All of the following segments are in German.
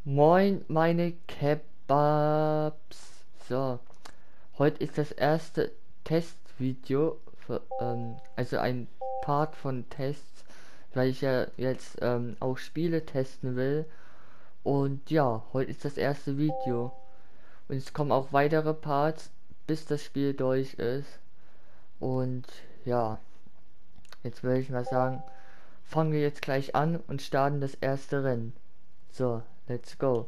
Moin, meine Kebabs. So, heute ist das erste Testvideo, also ein Part von Tests, weil ich ja jetzt auch Spiele testen will. Und ja, heute ist das erste Video. Und es kommen auch weitere Parts, bis das Spiel durch ist. Und ja, jetzt würde ich mal sagen, fangen wir jetzt gleich an und starten das erste Rennen. So, let's go.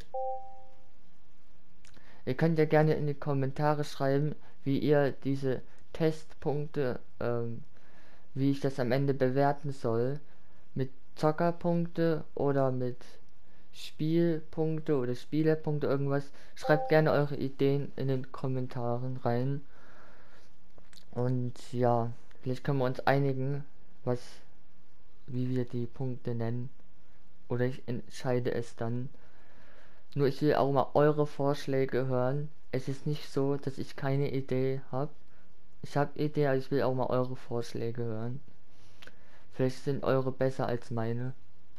Ihr könnt ja gerne in die Kommentare schreiben, wie ihr diese Testpunkte, wie ich das am Ende bewerten soll. Mit Zockerpunkte oder mit Spielpunkte oder Spielerpunkte, irgendwas. Schreibt gerne eure Ideen in den Kommentaren rein. Und ja, vielleicht können wir uns einigen, was, wie wir die Punkte nennen. Oder ich entscheide es dann. Nur ich will auch mal eure Vorschläge hören. Es ist nicht so, dass ich keine Idee habe. Ich habe Idee, aber ich will auch mal eure Vorschläge hören. Vielleicht sind eure besser als meine.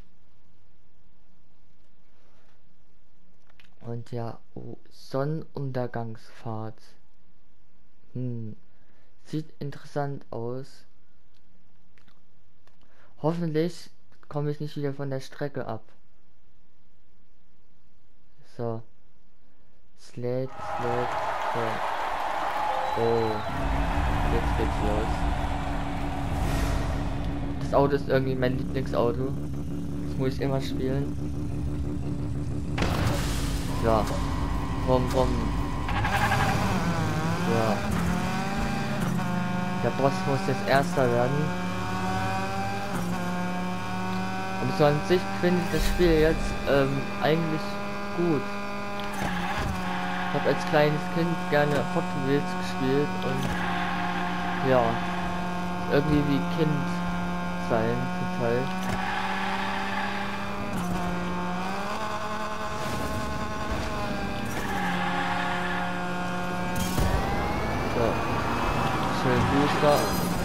Und ja, oh, Sonnenuntergangsfahrt. Sieht interessant aus. Hoffentlich komme ich nicht wieder von der Strecke ab. So. Sled. So. Oh. Jetzt geht's los. Das Auto ist irgendwie mein Lieblingsauto. Das muss ich immer spielen. Ja. Rum. Ja. Der Boss muss jetzt erster werden. Und so an sich finde ich das Spiel jetzt eigentlich gut. Ich habe als kleines Kind gerne Hot Wheels gespielt und ja, irgendwie wie Kind sein total. So, schön Booster.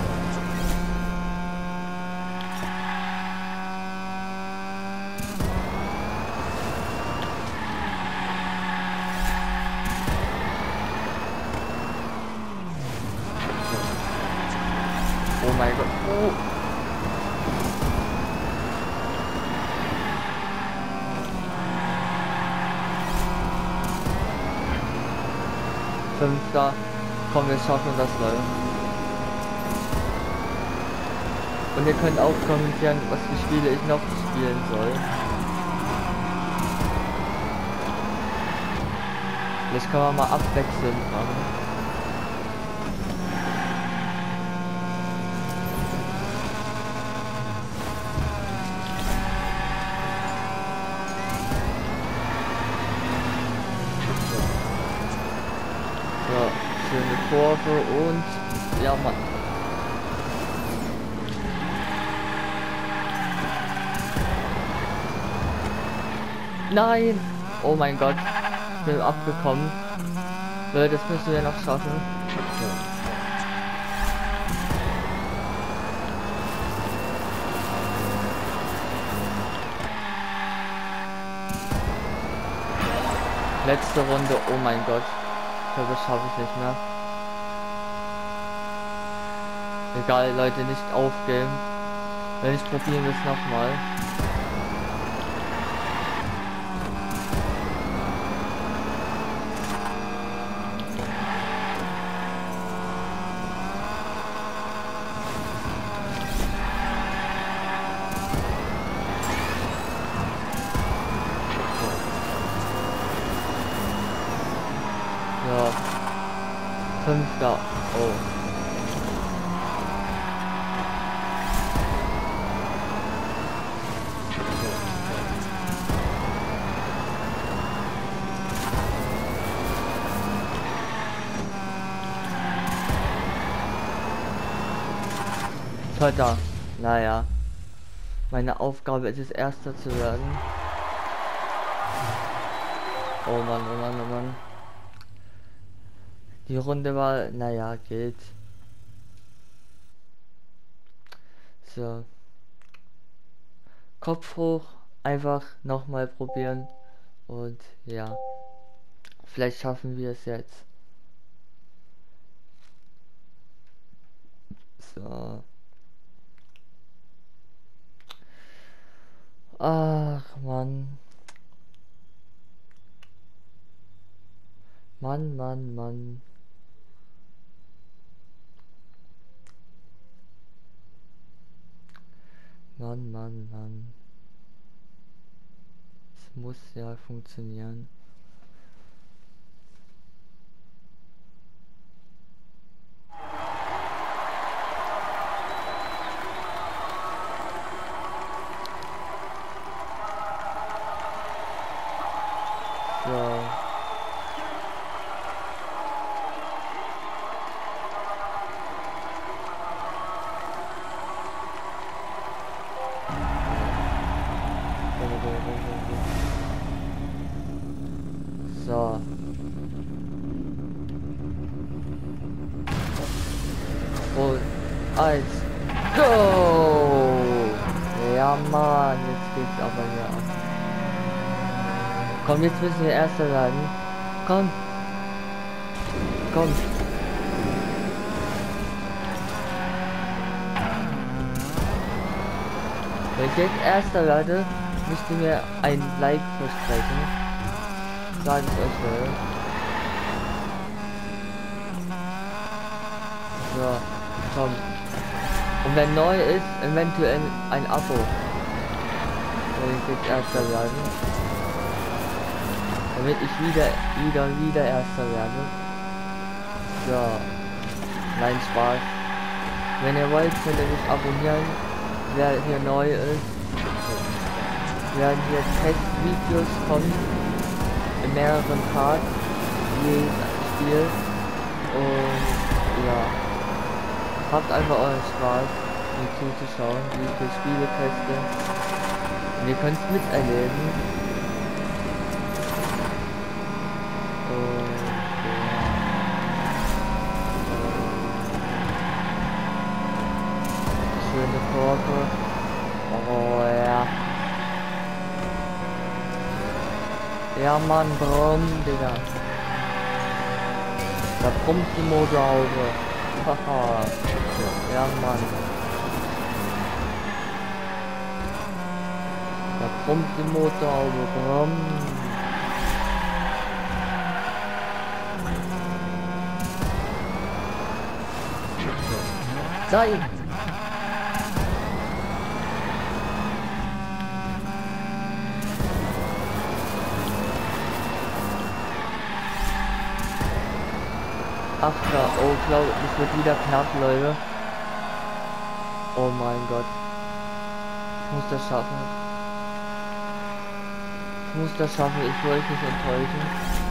Oh mein Gott. Oh. Fünfter. Komm, wir schaffen das, Leute. Und ihr könnt auch kommentieren, was für Spiele ich noch spielen soll. Vielleicht kann man mal abwechselnd machen. So, schöne Kurve und ja, Mann. Nein! Oh mein Gott, ich bin abgekommen. Das müssen wir noch schaffen. Letzte Runde, oh mein Gott. Ich glaube, das schaffe ich nicht mehr. Egal, Leute, nicht aufgeben. Wenn ich probieren wir es nochmal. Ja. Fünfter. Oh. Vierter. Naja. Meine Aufgabe ist es, Erster zu werden. Oh Mann. Die Runde war, naja, geht. So. Kopf hoch, einfach nochmal probieren. Und ja, vielleicht schaffen wir es jetzt. So. Ach, Mann. Mann, Mann, Mann. Mann, Mann, Mann. Es muss ja funktionieren. So. So. Und 1. Go! Ja, Mann, jetzt geht's aber hier ab. Komm, jetzt müssen wir Erster werden. Komm. Komm. Wenn ich jetzt Erster werde, müsst ihr mir ein Like versprechen. Sag ich euch mal. So, komm. Und wenn neu ist, eventuell ein Abo. Wenn ich jetzt Erster werde. Damit ich wieder Erster werde. So. Nein, Spaß. Wenn ihr wollt, könnt ihr mich abonnieren. Wer hier neu ist. Werden hier Testvideos kommen. In mehreren Parts. Jedes Spiel. Und ja. Habt einfach euren Spaß, mir zuzuschauen, wie ich die Spiele teste. Und ihr könnt es miterleben. Und ja. Schöne Kurve. Oh ja. Ja Mann, Brumm, Digga. Da brummt die Motorhaube. Haha. Ja Mann. Da brummt die Motorhaube. Brumm. Sei! Achter, oh, glaube es wird wieder knapp, Leute. Oh mein Gott. Ich muss das schaffen. Ich muss das schaffen, ich will euch nicht enttäuschen.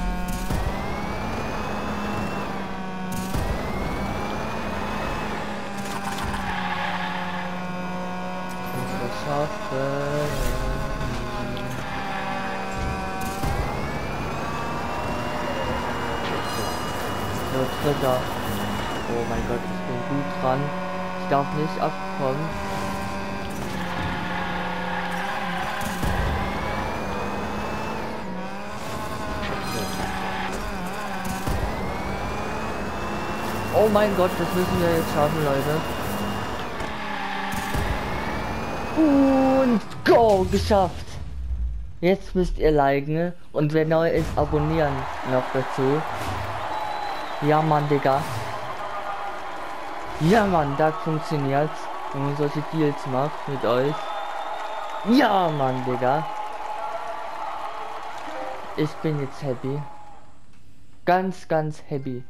Ich muss das schaffen. So, Dritter. Oh mein Gott, ich bin gut dran. Ich darf nicht abkommen. Oh mein Gott, das müssen wir jetzt schaffen, Leute. Und go, geschafft. Jetzt müsst ihr liken und wer neu ist, abonnieren noch dazu. Ja Mann, Digga. Ja Mann, da funktioniert's, wenn man solche Deals macht mit euch. Ja Mann, Digga. Ich bin jetzt happy. Ganz happy.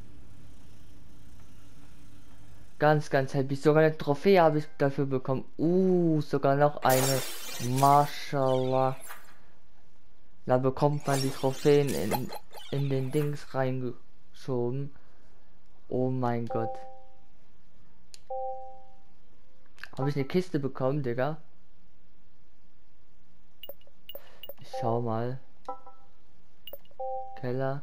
Ganz happy. Sogar eine Trophäe habe ich dafür bekommen. Sogar noch eine. Mashallah. Da bekommt man die Trophäen in den Dings reingeschoben. Oh mein Gott. Habe ich eine Kiste bekommen, Digga? Ich schau mal. Keller.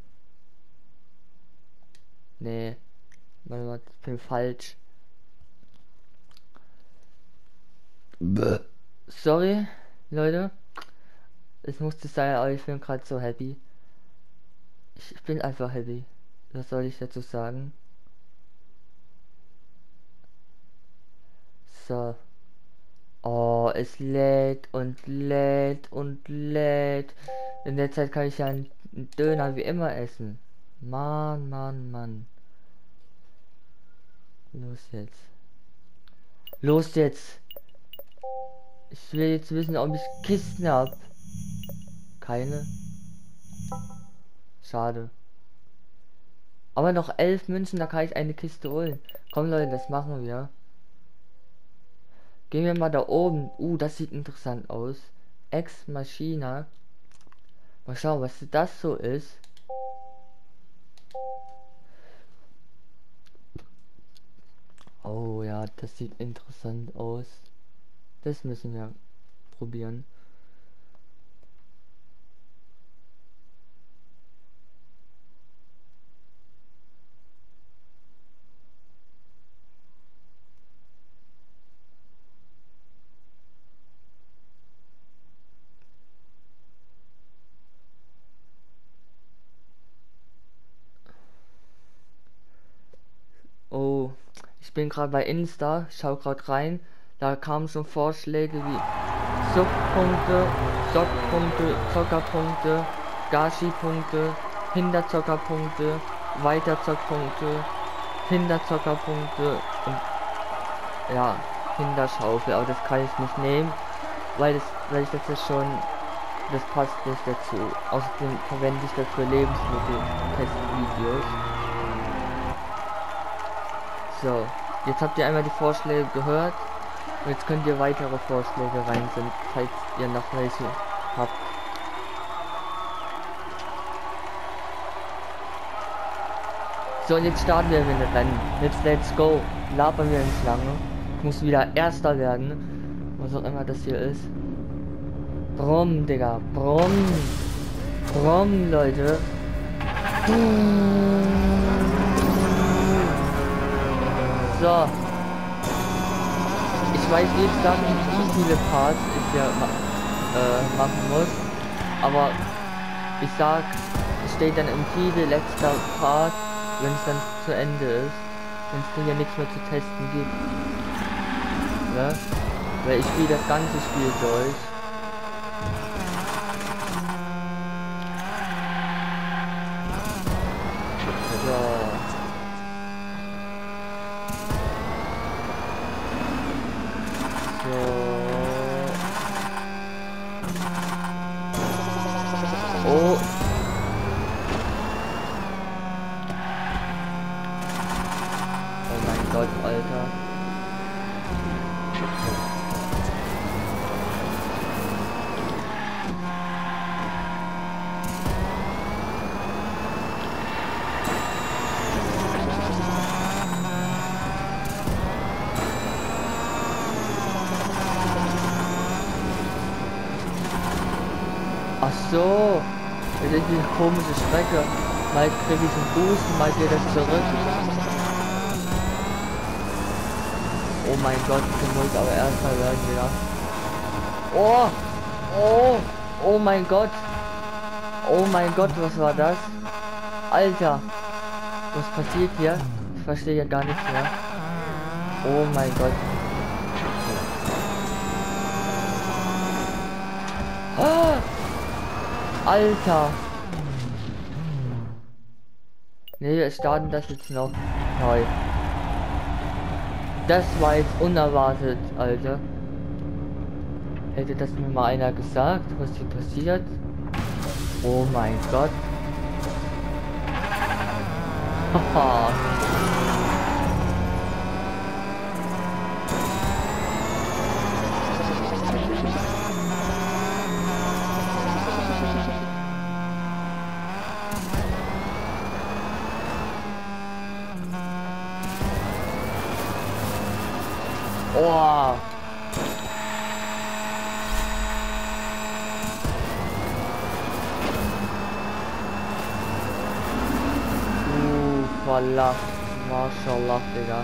Nee. Warte, ich bin falsch. Sorry, Leute. Es musste sein, aber ich bin gerade so happy. Ich bin einfach happy. Was soll ich dazu sagen? So. Oh, es lädt und lädt und lädt. In der Zeit kann ich ja einen Döner wie immer essen. Mann, Mann, Mann. Los jetzt. Los jetzt. Ich will jetzt wissen, ob ich Kisten hab. Keine. Schade. Aber noch 11 Münzen, da kann ich eine Kiste holen. Komm Leute, das machen wir. Gehen wir mal da oben. Das sieht interessant aus. Ex Machina. Mal schauen, was das so ist. Oh ja, das sieht interessant aus. Das müssen wir probieren. Oh, ich bin gerade bei Insta, schau gerade rein. Da kamen schon Vorschläge wie Subpunkte, Zockpunkte, Zockerpunkte, Gashi-Punkte, Hinterzockerpunkte, Weiterzockpunkte, Hinterzockerpunkte und ja, Hinterschaufel. Aber das kann ich nicht nehmen, weil ich das ja schon, das passt nicht dazu. Außerdem verwende ich das für Lebensmittel-Testvideos. So, jetzt habt ihr einmal die Vorschläge gehört und jetzt könnt ihr weitere Vorschläge reinsenden, falls ihr noch welche habt. So, und jetzt starten wir mit dem Rennen. Jetzt let's go. Labern wir nicht lange. Ich muss wieder Erster werden. Was auch immer das hier ist. Brumm, Digga. Brumm. Brumm, Leute. So. Ich weiß jetzt gar nicht, wie viele Parts ich ja machen muss. Aber ich sag, es steht dann im Titel letzter Part, wenn es dann zu Ende ist. Wenn es dann ja nichts mehr zu testen gibt. Ne? Weil ich spiele das ganze Spiel durch. Oh. Oh mein Gott, Alter. Ach so. Das ist eine komische Strecke. Mal kriege ich einen Boost, mal geht das zurück. Oh mein Gott, ich muss aber erstmal werden wieder. Oh! Oh! Oh mein Gott! Oh mein Gott, was war das? Alter! Was passiert hier? Ich verstehe ja gar nichts mehr. Oh mein Gott. Ah! Alter! Ne, wir starten das jetzt noch neu. Das war jetzt unerwartet, Alter. Hätte das mir mal einer gesagt, was hier passiert? Oh mein Gott. Haha. Oh. Wallah. Mashallah, Digga.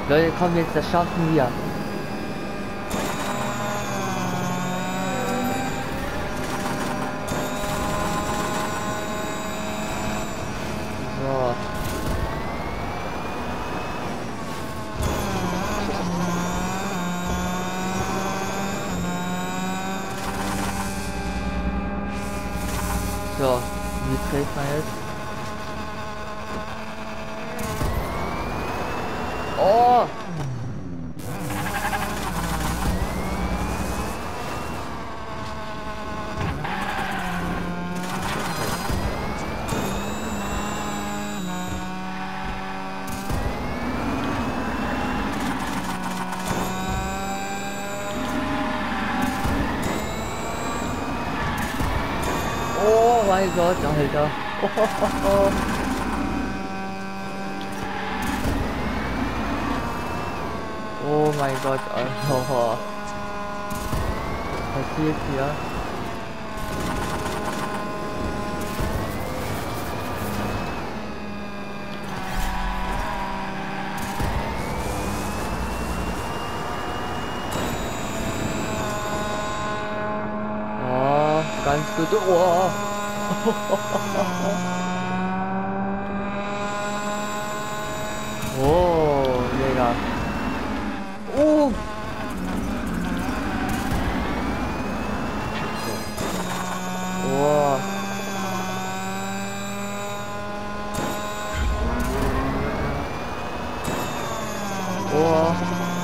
Leute, komm jetzt, das schaffen wir. So. So, wie dreht man jetzt? Oh! Oh mein Gott, Alter. Oh mein Gott, Alter. Was passiert hier? Oh, ganz gut. Oh. Oh, Digga. Oh. Oh. Oh.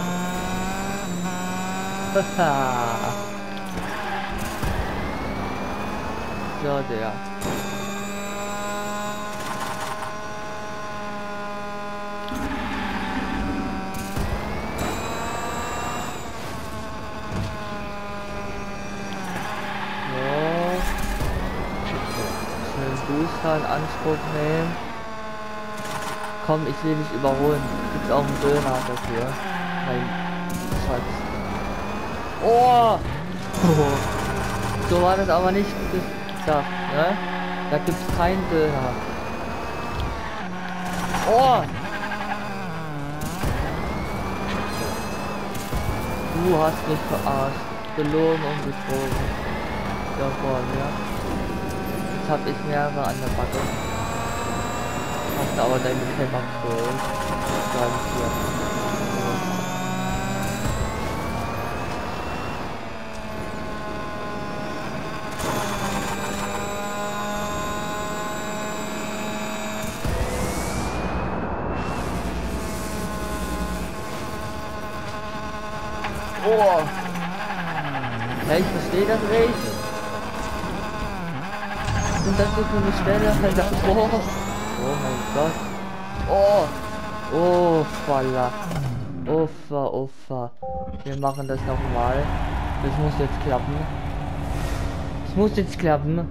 So, der. Booster in Anspruch nehmen. Komm, ich will dich überholen. Gibt's auch einen Döner dafür. Mein Schatz. Oh! So war das aber nicht gedacht, ne? Da gibt's keinen Döner. Oh! Du hast mich verarscht. Belogen und betrogen. Ja, vor mir. Habe ich mehrere an der Backe. Hast aber deine Kämmer geholt. Oh! Ja, ich verstehe das nicht. Und das ist so eine Stelle, Alter. Oh, oh mein Gott. Oh. Oh, voila. Uffa, uffa. Wir machen das nochmal. Das muss jetzt klappen. Es muss jetzt klappen.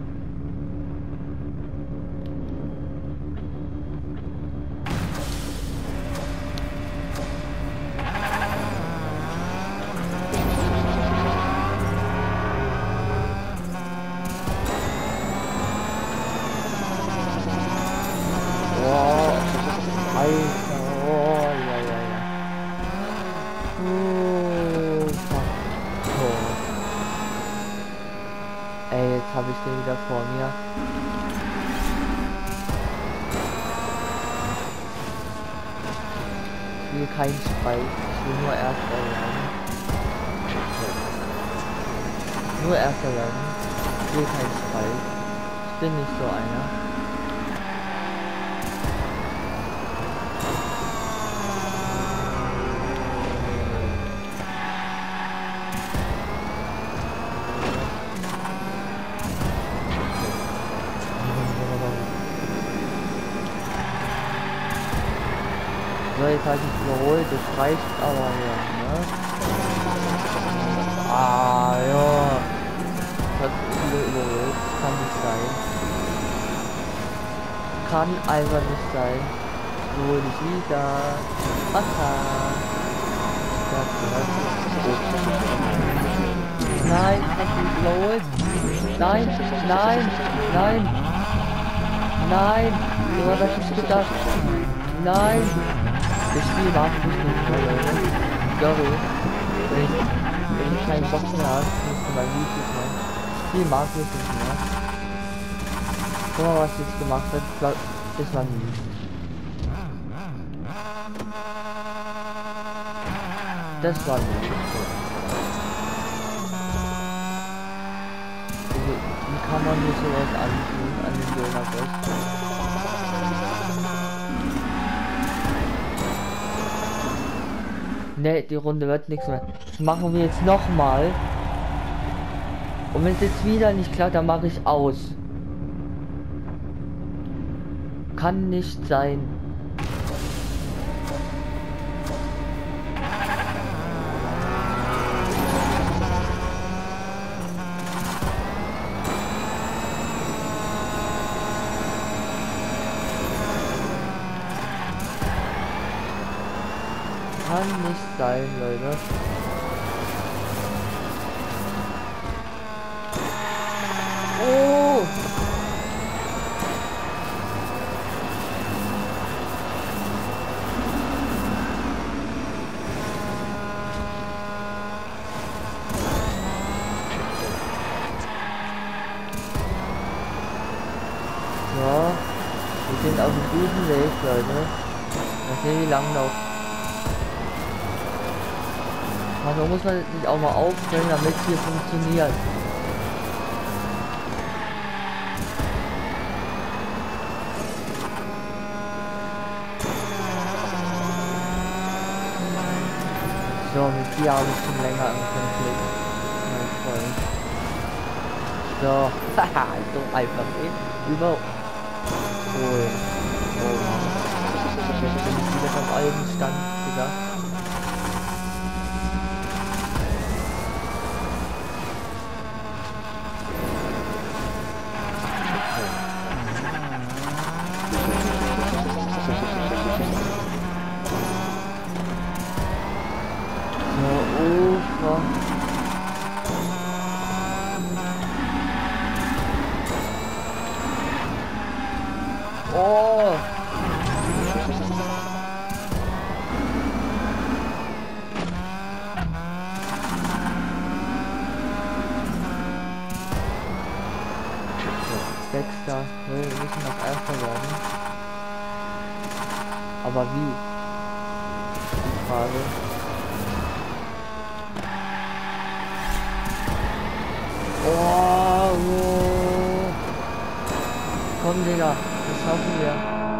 Ey, jetzt habe ich den wieder vor mir. Ich will keinen Spike, ich will nur erster werden. Nur erster werden. Ich will keinen Spike. Ich bin nicht so einer. So, jetzt habe ich überholt, das reicht aber ja, ne? Ah, ja. Ich habe wieder überholt, das kann nicht sein. Kann einfach nicht sein. So, nicht wieder. Aha. Nein, ich hab mich überholt. Nein, nein, nein. Nein, so war das nicht gedacht. Nein. Das Spiel mag ich nicht mehr, Leute. Sorry. Wenn ich keinen Bock mehr habe, musst du mal YouTube machen. Das Spiel mag ich nicht mehr. Guck mal, was jetzt gemacht wird. Ich glaub, das war mies. Das war mies. Also, wie kann man mir sowas antun an den Dönerboss? Ne, die Runde wird nichts mehr. Das machen wir jetzt nochmal. Und wenn es jetzt wieder nicht klappt, dann mache ich aus. Kann nicht sein. Kann nicht sein, Leute. Oh! So, wir sind auf einem guten Weg, Leute. Mal sehen, wie lange noch. Also muss man sich auch mal aufstellen, damit es hier funktioniert. So, mit dir habe ich schon länger im Konflikt. Mein Freund. So, haha, so einfach über. Oh, oh. Jetzt bin ich wieder vom alten Stand, Digga. Oh! Sechster. Wir müssen noch Erster werden. Aber wie? Die Frage. Oh! Oh. Komm, Digga. Das schaffen wir.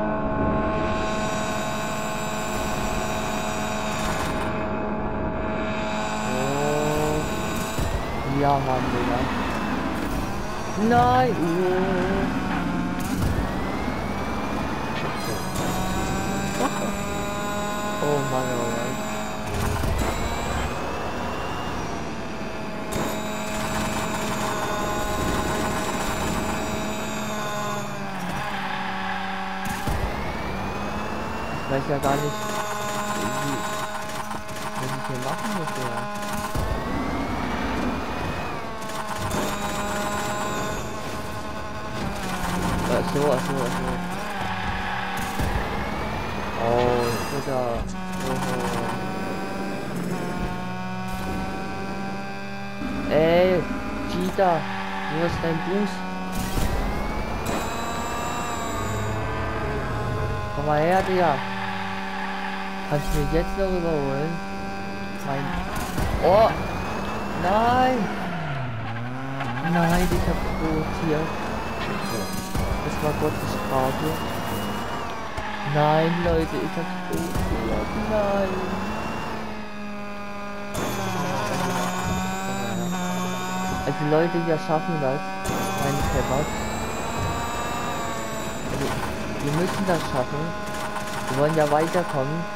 Oh. Ja, Mann, Digga. Nein! Oh Mann, oh Mann. Ich weiß ja gar nicht, was ich hier machen muss, ja. Ach so. Oh, Digga. Oh. Ey, Cheetah, wo ist dein Boost? Komm mal her, Digga. Kannst du mich jetzt noch überholen? Nein. Oh! Nein! Nein, ich hab provoziert. Das war Gottes Strafe. Nein, Leute, ich hab provoziert. Nein! Also Leute, wir schaffen das. Meine Pepper. Also, wir müssen das schaffen. Wir wollen ja weiterkommen.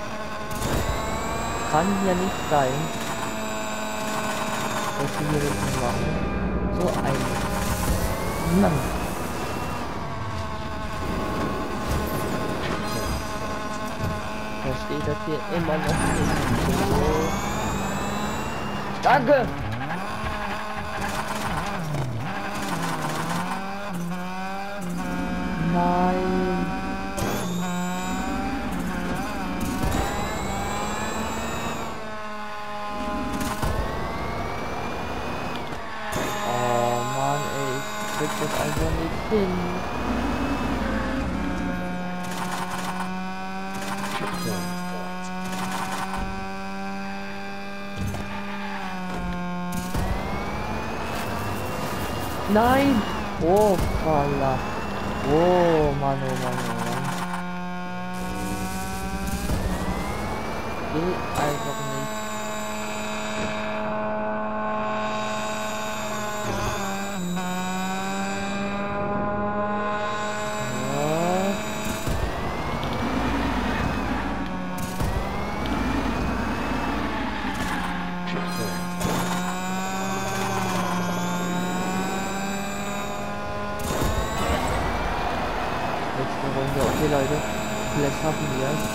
Kann ja nicht sein, dass wir das nicht machen. So ein Mann. Versteht das hier immer noch nicht. So. Danke! Nein. hin. Nein! Oh, voila. Oh, Mann, oh Mann, oh Mann. Geht einfach nicht. Letzte Runde, okay Leute, vielleicht schaffen wir es.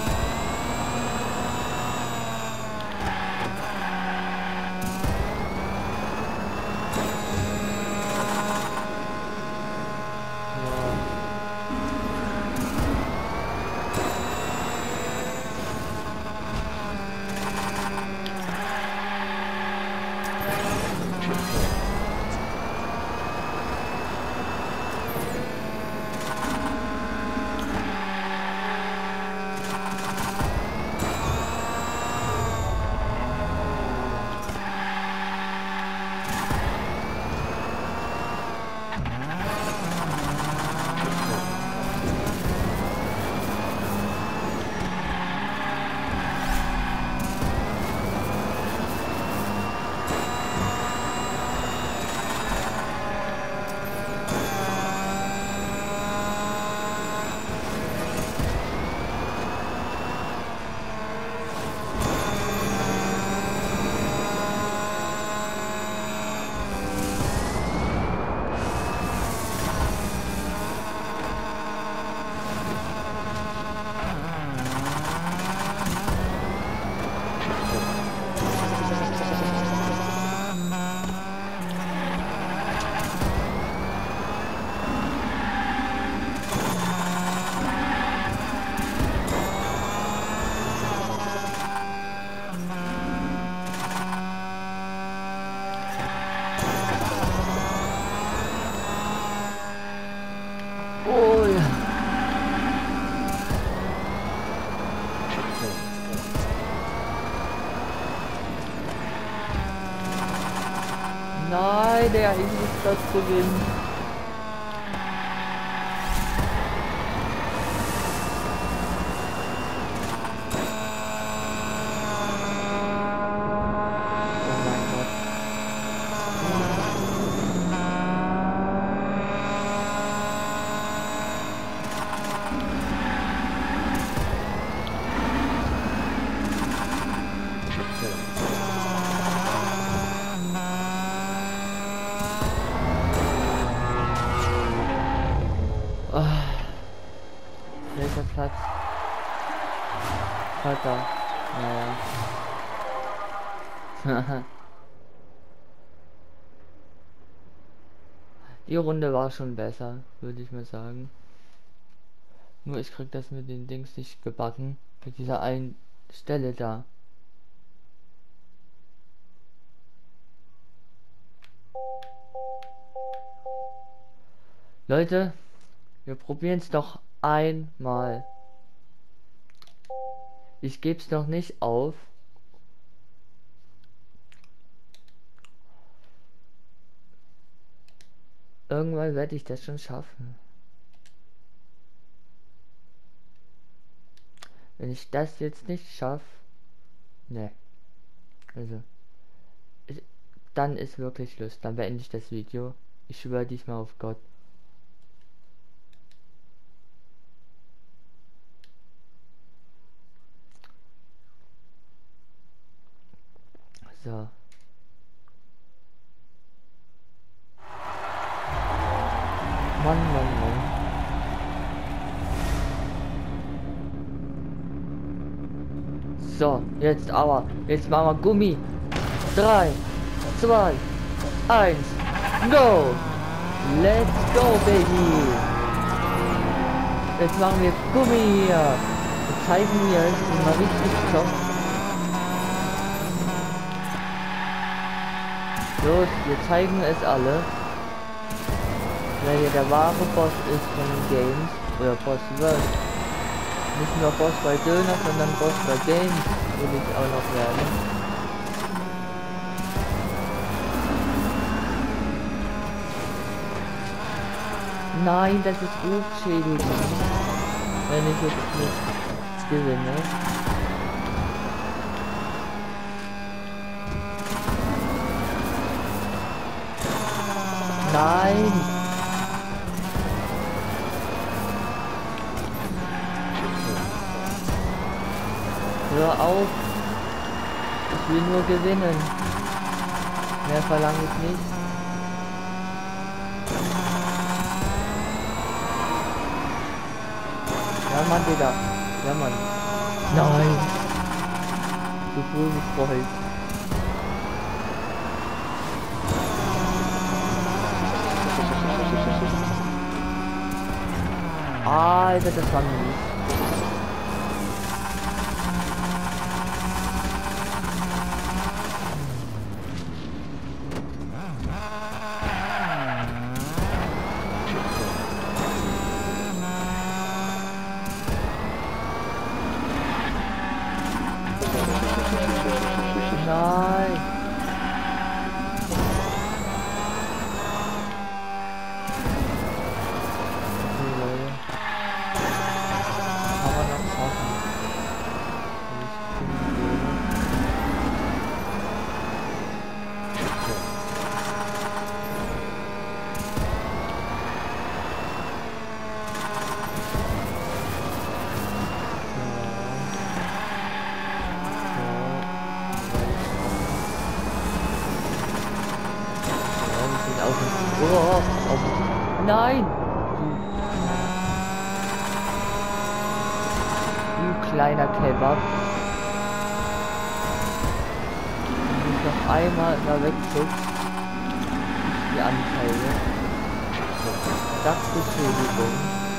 Oh ja. Nein, der Ingolstadt gewinnt. Oh mein Gott. Welcher Platz? Vater. Naja. Die Runde war schon besser, würde ich mal sagen. Nur ich krieg das mit den Dings nicht gebacken. Mit dieser einen Stelle da. Leute, wir probieren es doch einmal. Ich gebe es noch nicht auf. Irgendwann werde ich das schon schaffen. Wenn ich das jetzt nicht schaffe, ne. Also, dann ist wirklich Schluss. Dann beende ich das Video. Ich schwöre diesmal auf Gott. So. Mann, Mann, Mann. So, jetzt aber. Jetzt machen wir Gummi. 3, 2, 1, go! Let's go, baby! Jetzt machen wir Gummi hier. Wir zeigen mir jetzt mal richtig top. Los, wir zeigen es alle. Welcher der wahre Boss ist von den Games oder Boss wird. Nicht nur Boss bei Döner, sondern Boss bei Games will ich auch noch werden. Nein, das ist Rufschädigung, wenn ich jetzt nicht gewinne. Nein! Hör auf! Ich will nur gewinnen. Mehr verlange ich nicht. Ja Mann, Digga. Ja Mann. Nein! So früh gefreut. Alter, das war mies. Nein. Oh, oh, nein! Du kleiner Kebab. Wenn ich noch einmal da wegzuckst, die Anzeige. Sachbeschädigung.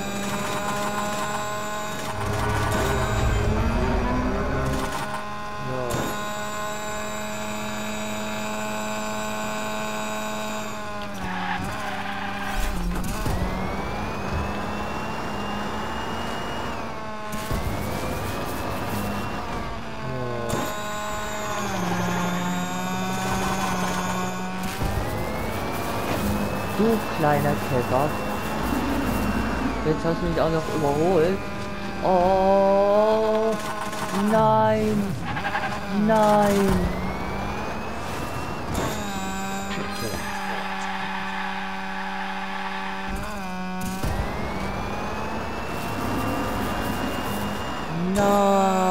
Du kleiner Kebab. Jetzt hast du mich auch noch überholt. Oh nein. Nein. Nein.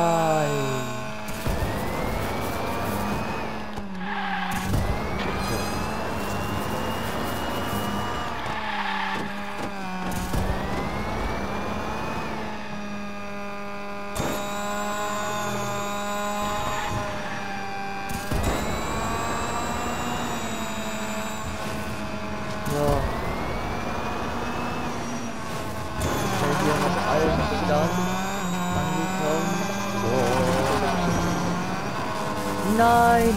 Angekommen. Oh. Nein!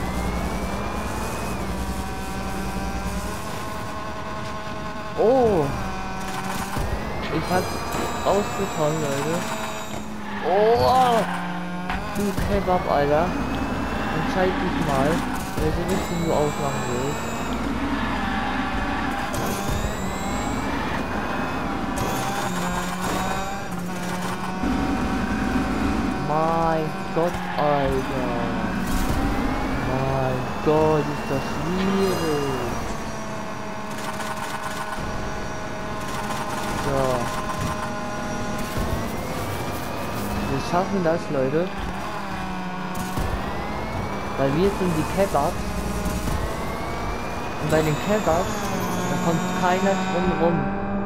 Oh! Ich hab's rausbekommen, Leute. Oh! Du Kebab, Alter. Entscheid dich mal, welche Richtung du aufmachen willst. Mein Gott, Alter. Mein Gott, ist das schwierig. So. Wir schaffen das, Leute. Weil wir sind die Kebabs. Und bei den Kebabs, da kommt keiner drum rum.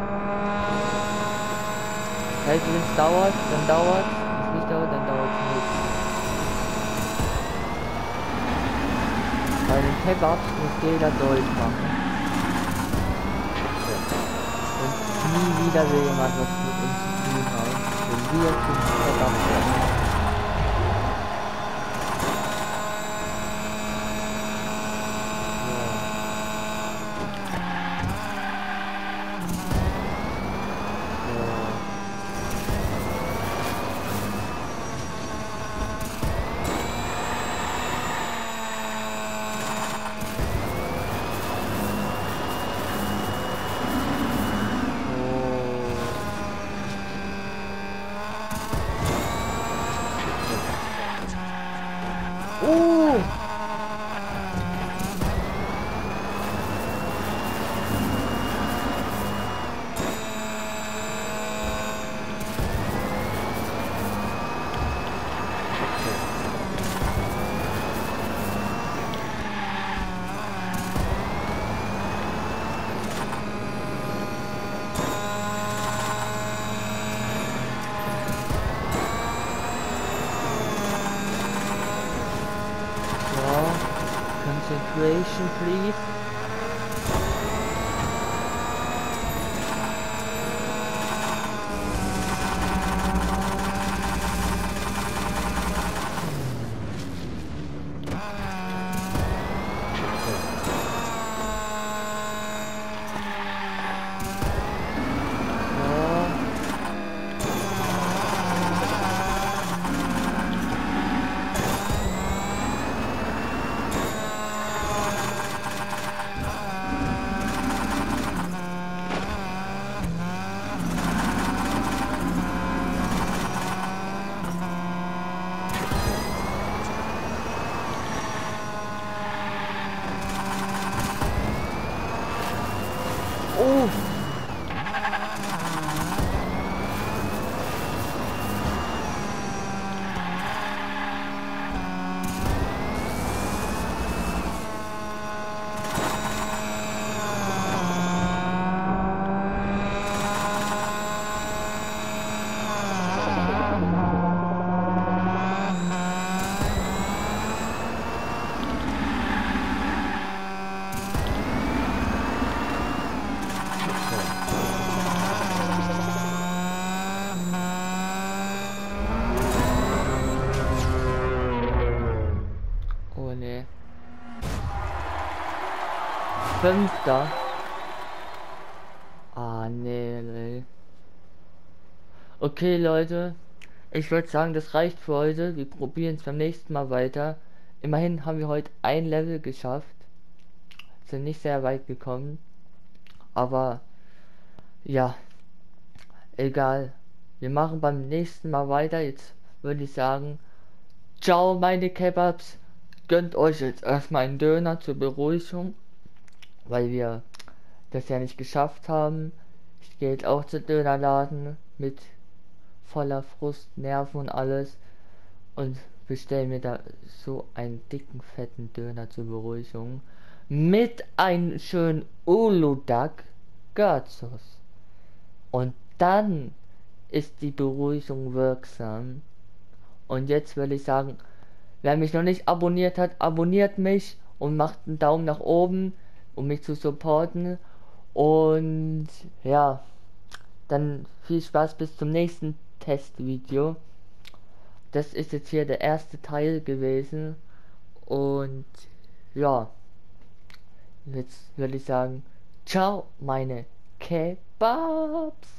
Das heißt, wenn es dauert, dann dauert. Wenn es nicht dauert, dann dauert es nicht. Bei den Kebabs muss jeder durchmachen. Und nie wieder will jemand was mit uns zu tun haben. Wenn wir zum Kebab werden. Oh! Concentration, please. Oh! Oh ne. Fünfter. Ah nee. Okay Leute, ich würde sagen, das reicht für heute. Wir probieren es beim nächsten Mal weiter. Immerhin haben wir heute ein Level geschafft. Sind nicht sehr weit gekommen. Aber ja, egal. Wir machen beim nächsten Mal weiter. Jetzt würde ich sagen, ciao meine Kebabs. Gönnt euch jetzt erstmal einen Döner zur Beruhigung, weil wir das ja nicht geschafft haben. Ich gehe jetzt auch zum Dönerladen mit voller Frust, Nerven und alles und bestelle mir da so einen dicken, fetten Döner zur Beruhigung mit einem schönen Uludag Garzos. Und dann ist die Beruhigung wirksam. Und jetzt würde ich sagen, wer mich noch nicht abonniert hat, abonniert mich und macht einen Daumen nach oben, um mich zu supporten. Und ja, dann viel Spaß bis zum nächsten Testvideo. Das ist jetzt hier der erste Teil gewesen. Und ja, jetzt würde ich sagen, ciao meine Kebabs.